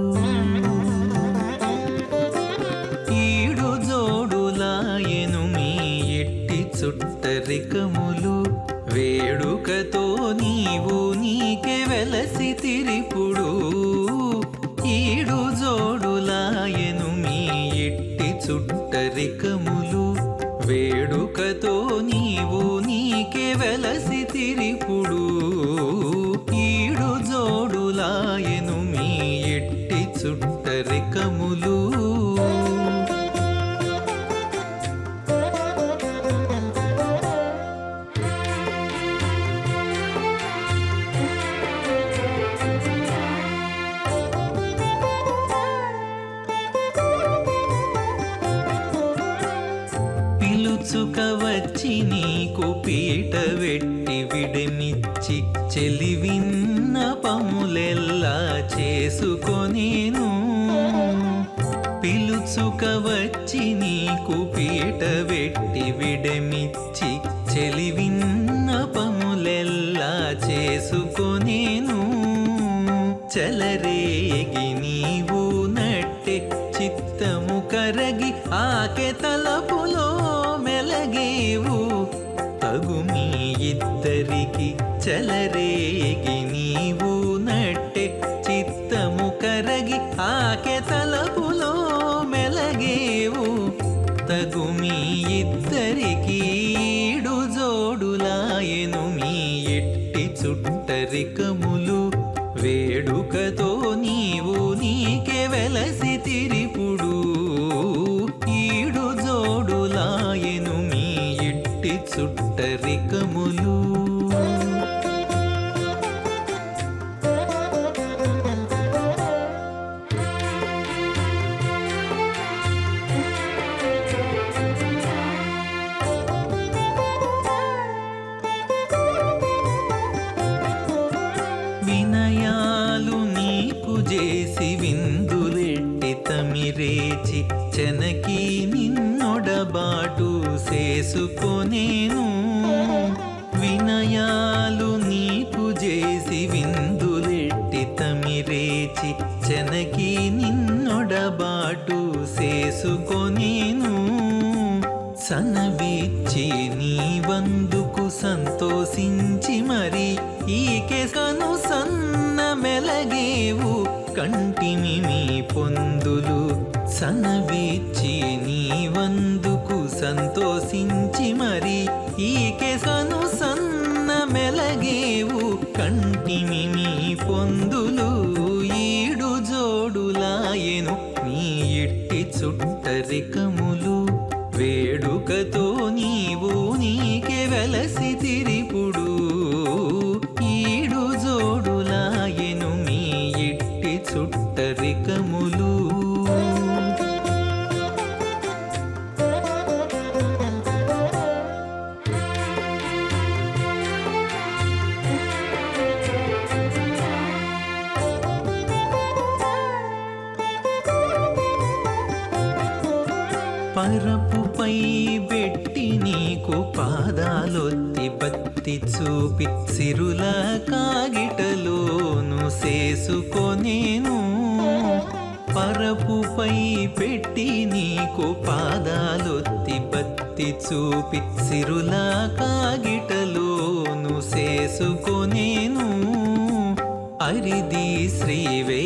ఈడు జోడులాయెను మీ ఎట్టి చుట్టరికములు వేడుకతో నీవు నీకే వెలసి తిరిపుడు ఈడు జోడులాయెను మీ ఎట్టి చుట్టరికములు వేడుకతో నీవు నీకే వెలసి తిరిపుడు ఈడు జోడులాయెను మీ ఎట్టి చుట్టరికములు పిలుచుక వచ్చి నీకు పీట వెట్టి విడమిచ్చి చెలివిన్న పములెల్లా చేసుకొనేను పిలుచుక వచ్చి నీకు పీట వెట్టి విడమిచ్చి చెలివిన్న పములెల్లా చేసుకొనేను చలరేగి నీవు నట్టె చిత్తము కరగి ఆకె తలపులో మెలగేవు తగు మీ ఇద్దరికి చెలరేగి నీవు నట్టె చిత్తము కరగి ఆకె తలపులో మెలగేవు తగు మీ ఇద్దరికి ఈడు జోడులాయెను మీ ఎట్టి చుట్టరికములు వేడుకతో నీవు నీకే వెలసి తిరిపుడు ఈడు జోడులాయెను మీ ఎట్టి చుట్టరికములు వినయాలు నీకు చేసి విందులెట్టి తమిరేచి చెనకి నిన్నొడబాటు చేసుకొనేను వినయాలు నీకు చేసి విందులెట్టి తమిరేచి చెనకి నిన్నొడబాటు చేసుకొనేను సనవిచ్చి నీ వందుకు సంతోషించి మరి ఈకెసను సన్న మెలగేవు కంటిమి మీ పొందులు సనవిచ్చి నీ వందుకు సంతోషించి మరి ఈకెసను సన్న మెలగేవు కంటిమి మీ పొందులు ఈడు జోడులాయెను నీ ఇట్టి చుట్టరికములు వేడుకతో నీవు నీకే వెలసి తిరిపుడు ఈడు జోడులాయెను మీ ఇట్టి చుట్టరికములు పరపుపై పెట్టి నీకు పాదాలొత్తి బత్తి చూపి సిరుల కాగిటలోను చేసుకొనేను పరపుపై పెట్టి నీకు పాదాలొత్తి బత్తి చూపి సిరుల కాగిటలోను చేసుకొనేను అరిది శ్రీ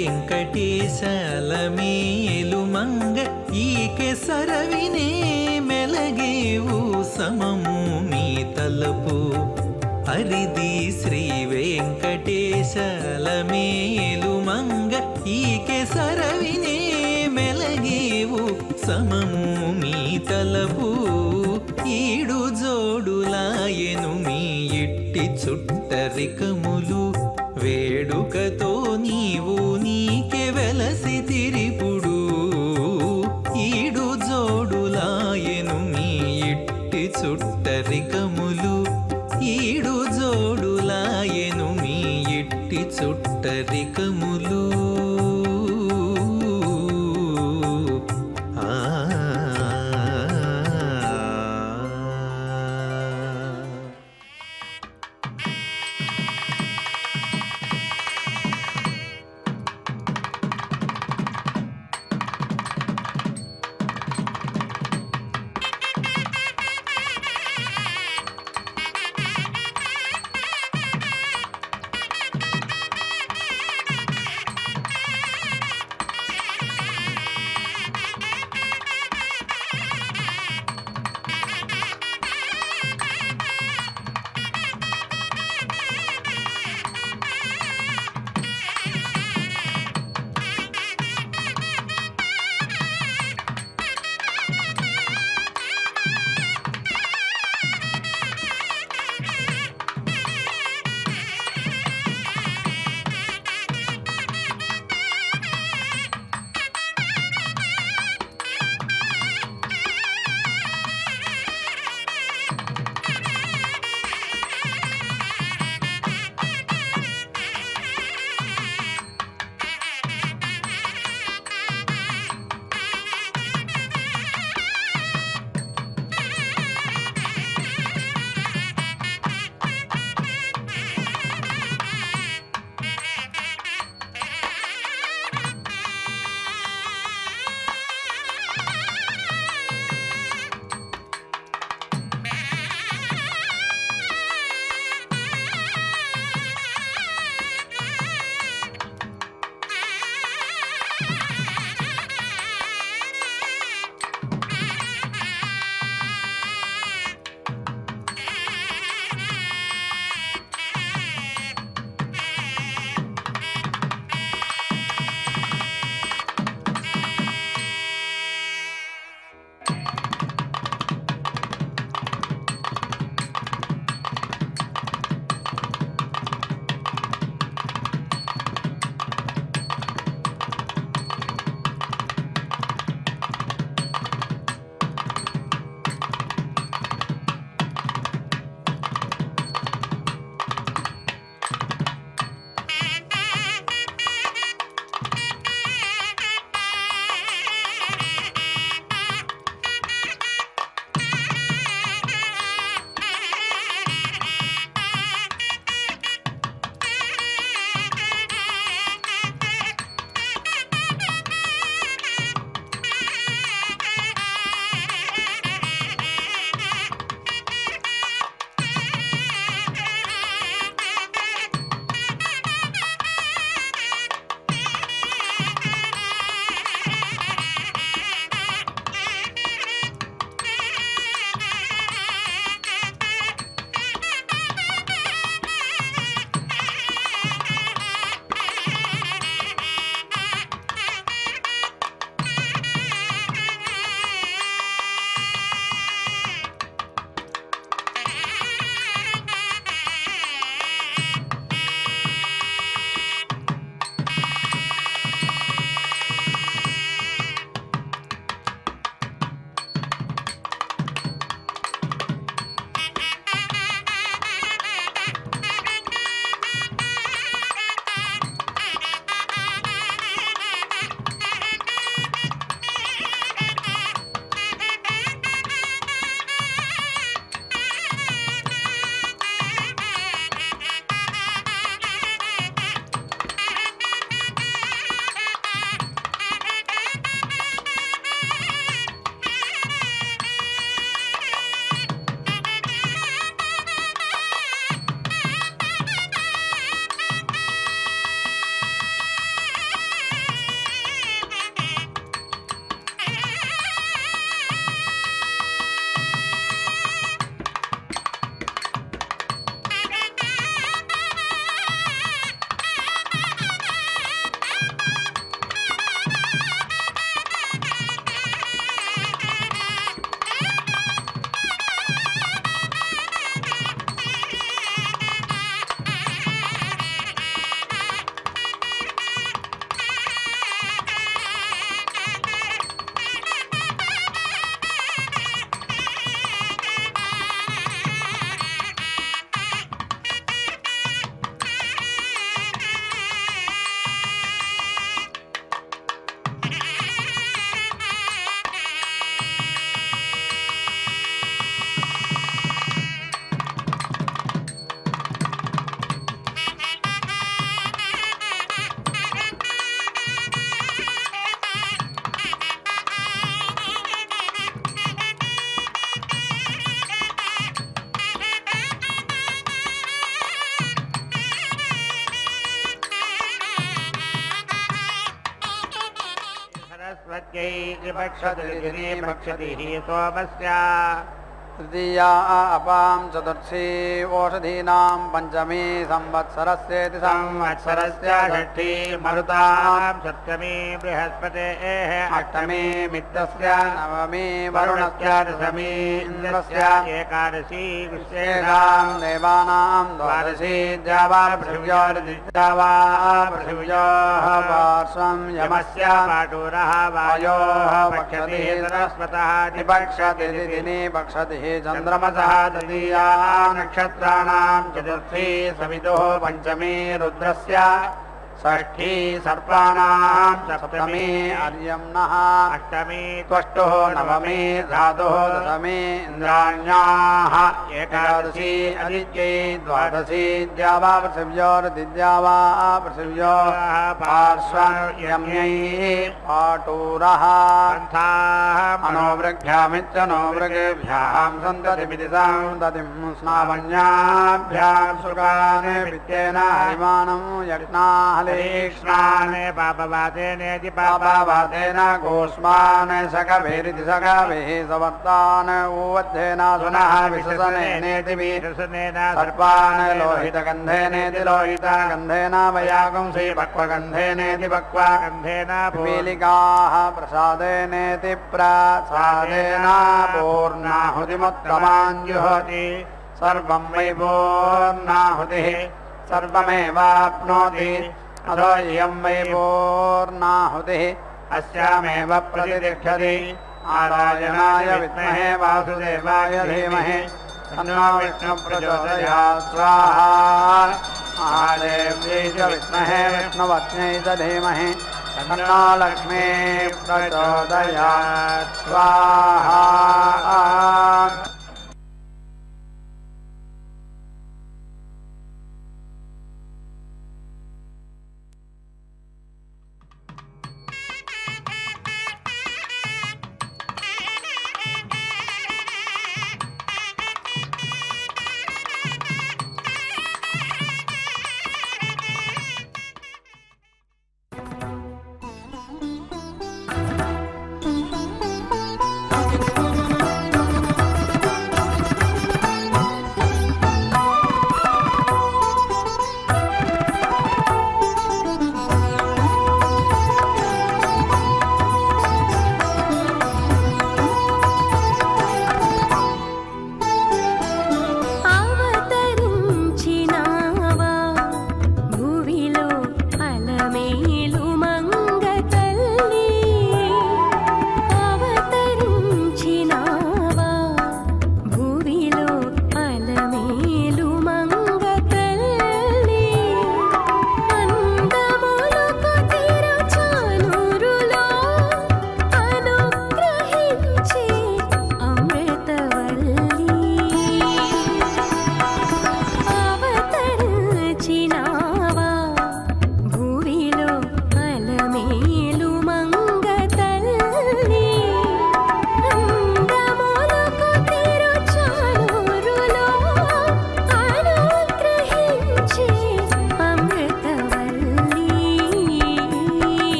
వెంకటేశలమేలు మంగ ఈకె సరవినే మెలగేవు సమము మీ తలపు హరిది శ్రీ వెంకటేశలమేలు మంగ ఈకె సరవినే మెలగేవు సమము మీ తలపు ఈడు జోడులాయెను మీ ఇట్టి చుట్టరికములు వేడుకతో నీవు నీకే వెలసి తిరిపుడు ఈడు జోడులాయెను మీ ఇట్టి చుట్టరికములు ఈడు జోడులాయెను మీ ఇట్టి చుట్టరికములు ఆ स्वत्यै त्रिपक्षतिरिधिनी भक्षतिः सोमस्य तृतीया अपां चतुर्थी ओषधीनां पञ्चमी संवत्सरस्येति संवत्सरस्य षष्ठी मरुतां सप्तमी बृहस्पतेः अष्टमी मित्रस्य नवमी वरुणस्य दशमी इन्द्रस्य एकादशी विश्वेषां देवानां द्वादशी द्यावापृथिव्योर्दिद्यावा पृथिव्योः पार्श्वं यमस्य पाटूरः वायोः पक्षतिः सरस्वतः निपक्षति दिनि पक्षतिः चन्द्रमसः तृतीया नक्षत्राणां चतुर्थी सवितुः पञ्चमी रुद्रस्य षष्ठी सर्पाणां सप्तमी अर्यम्नः अष्टमी त्वष्टुः नवमी धातुः दशमी इन्द्राण्याः एकादशी आदित्यै द्वादशी द्यावा पृथिव्योर्दिद्यावा पृथिव्योः पार्श्वं यम्यै पाटूरः मनोवृग्भ्यामित्यनोवृगेभ्यां सन्ततिमिति सन्ततिं स्नावण्याभ्यां सुगाने वित्तेन हरिमानं यज्ञाः कृष्णान् पापवादेनेति पापावादेन गोष्मान् सकभेरिति सकभिः सवर्तान् ऊवद्धेन सुनः विशसनेनेति विशसनेन सर्पान् लोहितगन्धेनेति लोहितगन्धेन वयागुंसि पक्वगन्धेनेति पक्वगन्धेन पीलिकाः प्रसादेनेति प्रसादेन पूर्णाहुतिमुत्तमान् जुहोति सर्वं वै पूर्णाहुतिः सर्वमेवाप्नोति अथो इयं वै पूर्णाहुतिः अस्यामेव प्रतिष्ठति नारायणाय विद्महे वासुदेवाय धीमहि तन्नो विष्णुः प्रचोदयात् स्वाहा महादेव्यै च विद्महे विष्णुपत्न्यै च धीमहि तन्नो लक्ष्मीः प्रचोदयात् स्वाहा।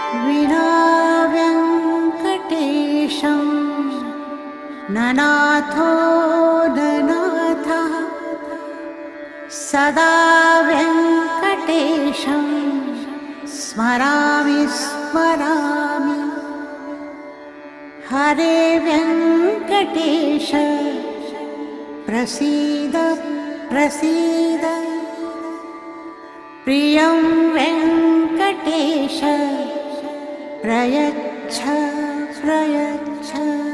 विना वेङ्कटेशं ननाथो ननाथः सदा वेङ्कटेशं स्मरामि स्मरामि हरे वेङ्कटेश प्रसीद प्रसीद प्रियं वेङ्कटेश प्रयच्छ प्रयच्छ।